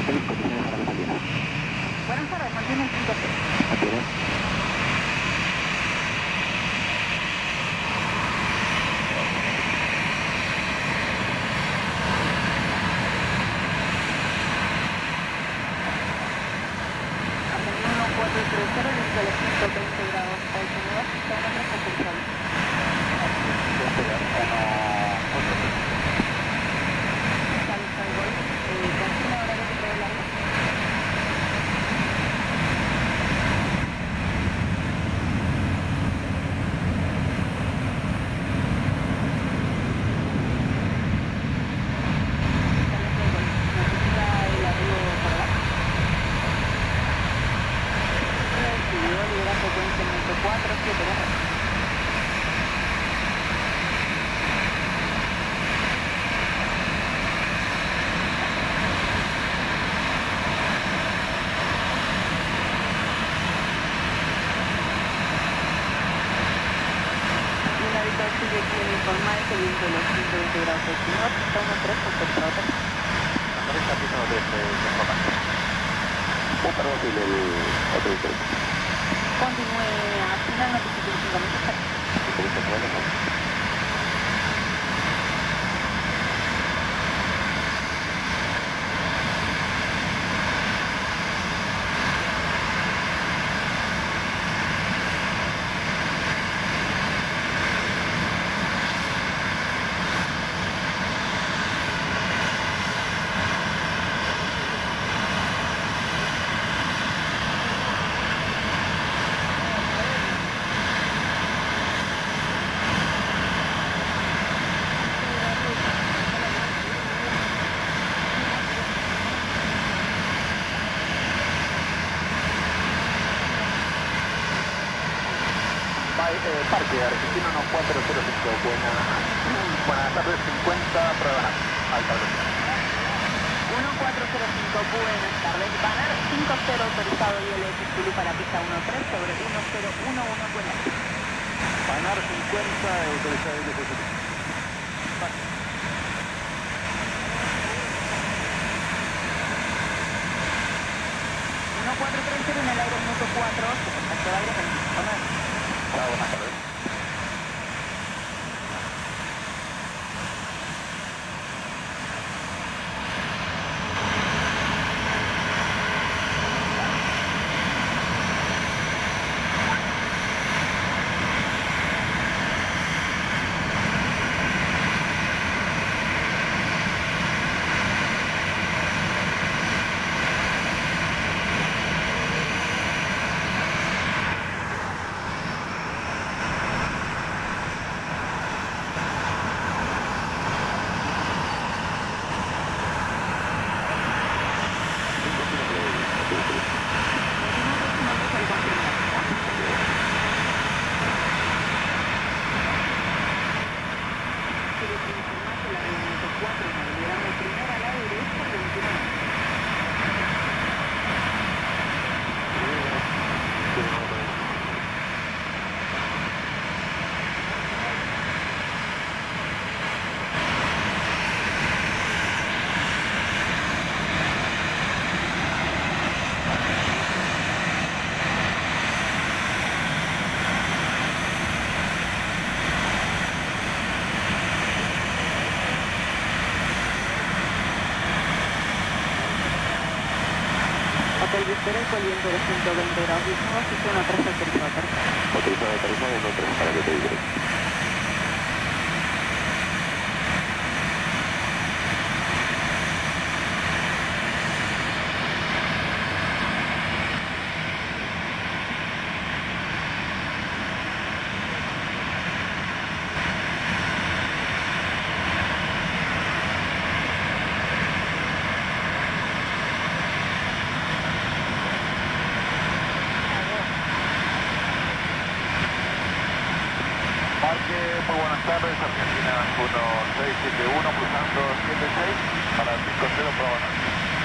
condiciones para la salida. Buenas tardes, mantiene el 5-0. Mantiene. Argentina 1430 desde los 120 grados. El señor está en otra posición. Salta el gol. ¿Confirma horario que trae largo? Sigue con Mike, el viento de los 120 grados del señor, está 1-3, autorizado. Andrés Capito desde Información. Perdón, el otro interés. Continúe a final, no te 5 minutos. Parque Argentino 1405, buenas tardes, 50, prueba alta velocidad. 1405, buenas tardes, Banner 5-0 autorizado ILS Zulu para pista 13 sobre 1011 cuenta. Banar 50, autorizado ILS Zulu. 1430 en el aire minuto 4, contacto de aire 25. Hola, buenas tardes. Hotel Victoria, el viento de 120 grados, 19, 13 autorizado. Autorizado, autorizado, 1-3 para que te diga. Parque, muy buenas tardes, Argentina 1671, cruzando 76 para 5-0 para Banar.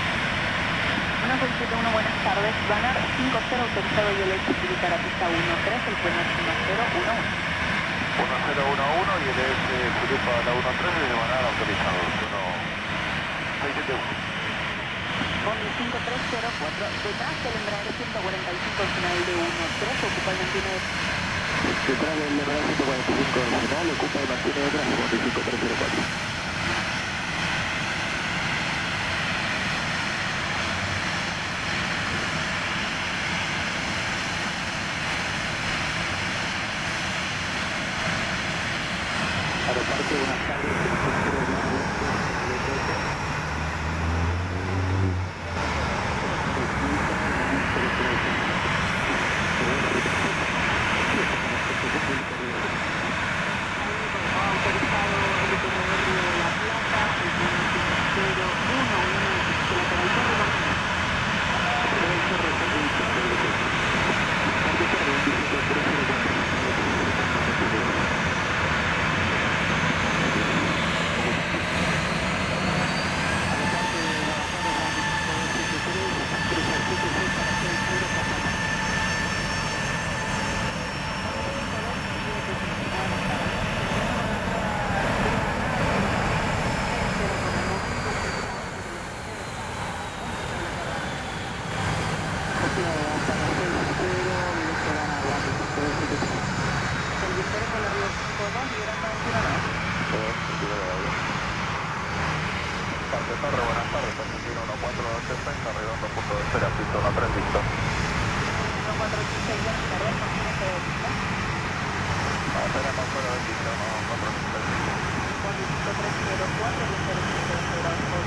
1671, buenas tardes, Banar 5-0 autorizado ILS Zulu para pista 13, el puente 1011. 1011 y el S Zulu para la 13 de Banar autorizado, 1671. Bondi 5304, detrás del Embraer 145 final de 13, ocupa el 29. Detrás del Embraer 145 final, ocupa y mantiene detrás, Bondi 5304. Aeroparque, buenas tardes, Torre, buenas tardes, Argentina 1426, redondo, punto de espera, pista 13, listo. 1426, buenas tardes, continúa fuera de pista. Tenemos fuera de pista, 1426. Bondi 5304, viento del 120 grados por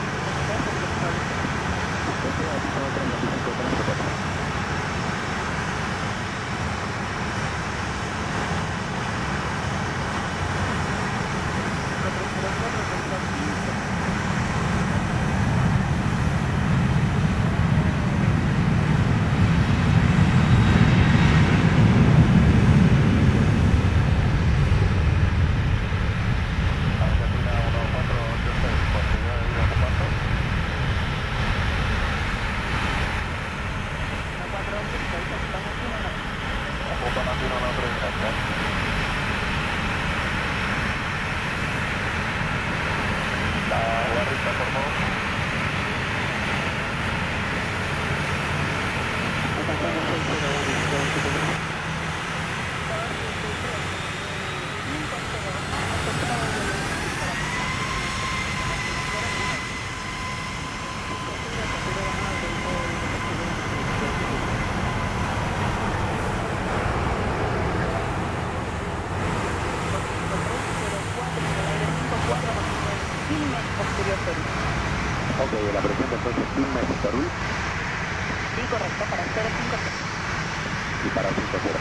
Ok, la presión entonces Quilmes, Torui. Sí, correcto, para 050. Y para 50.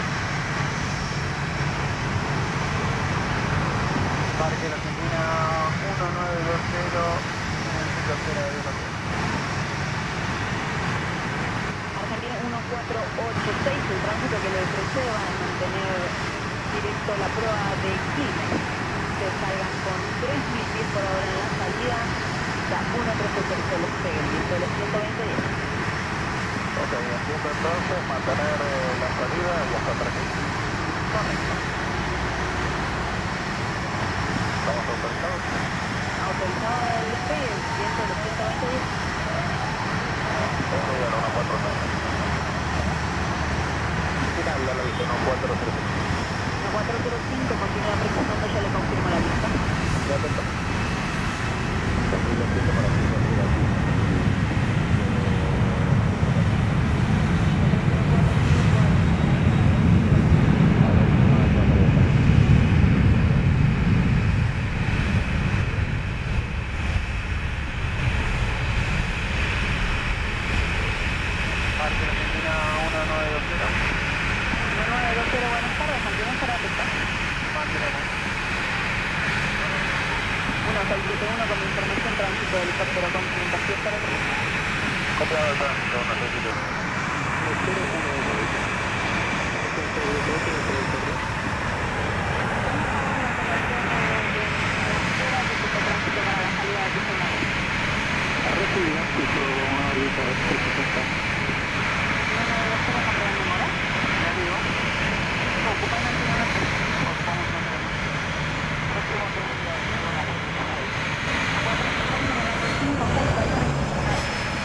Parque La Argentina 1920, en el sitio espera de Argentina 1486, el tránsito que le precede va a mantener directo la prueba de Quilmes. Que salgan con 3000 pies por hora en la salida, hasta 1.13 se les pegue el viento de los 120 días. Ok, entiendo entonces, mantener la salida y hasta 3000. Correcto. ¿Estamos autorizados? Autorizado el despegue, el viento de los 120 días. Ok, ahora 149. Final, ya lo dije, 1435. 1405, continúa presionando, ya le confirmo la lista. Ya te está. 2200 para ti, Parque Argentina 1920. 1920, buenas tardes, mantienen para pista. Mantenemos. 1671 con información, tránsito de helicóptero con 500 pies para arriba. Copiado el tránsito, necesito. Tránsito para la salida de pista una vez. Recibido, piso una órbita de 360. 1920, ¿comprende mora? Negativo. Ocupa el 21. Ocupamos nosotros. Próximo segundo. 4, 5, 6,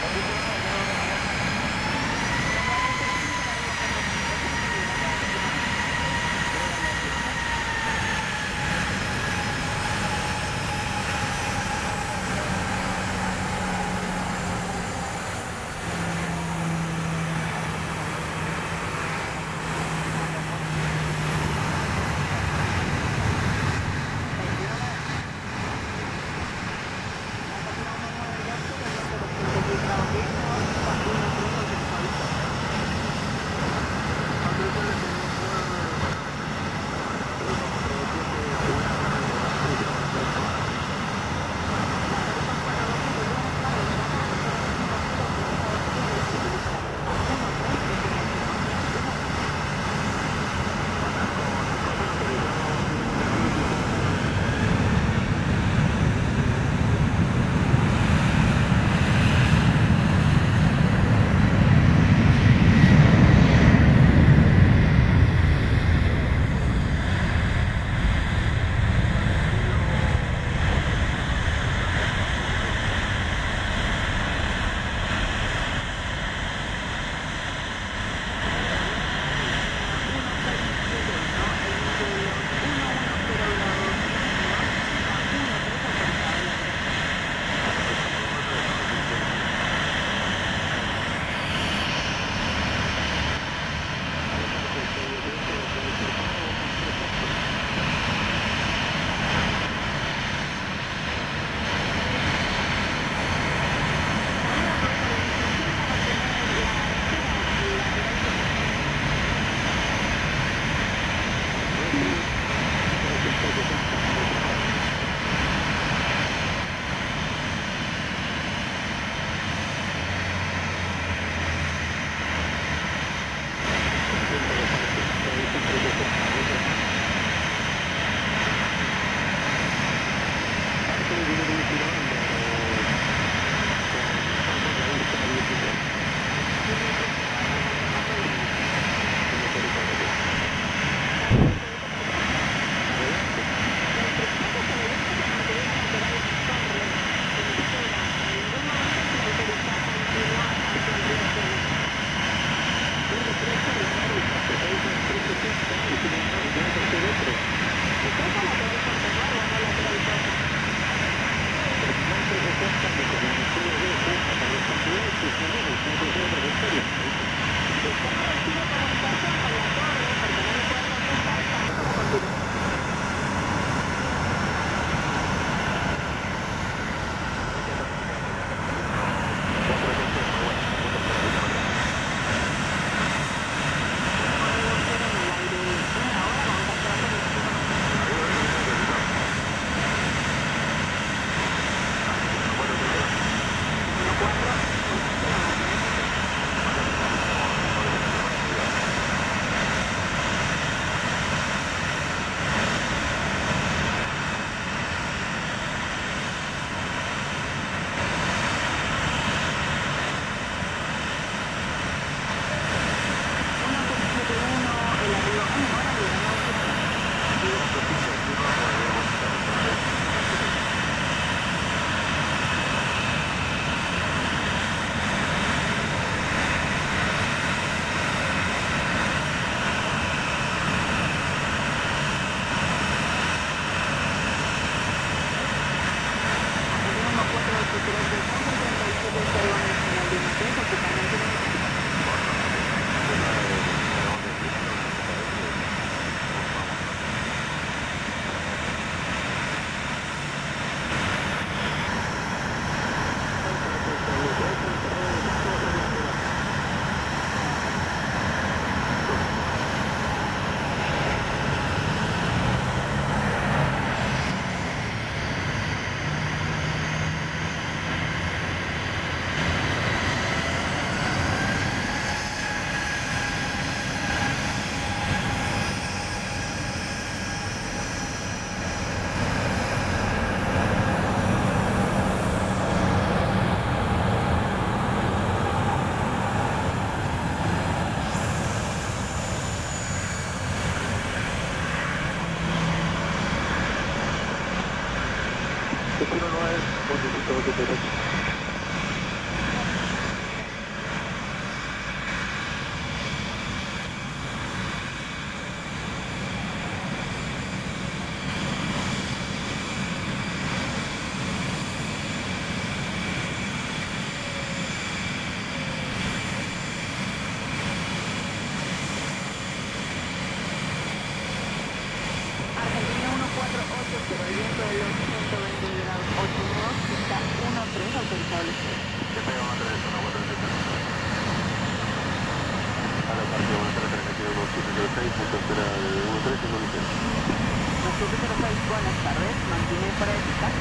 Alto, espera de 1350. 706, buenas tardes, mantiene fuera de pista.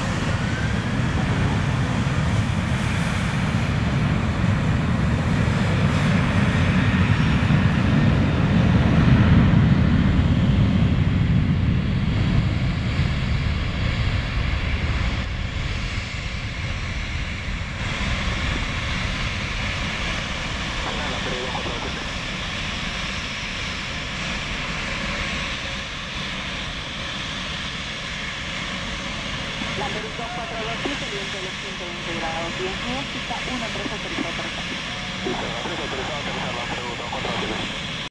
Lamberus 2427, viento de los 120 grados, 10 nudos, pista 13 autorizado para aterrizar. Listo, 13 autorizado a aterrizar, Lamberus 2427.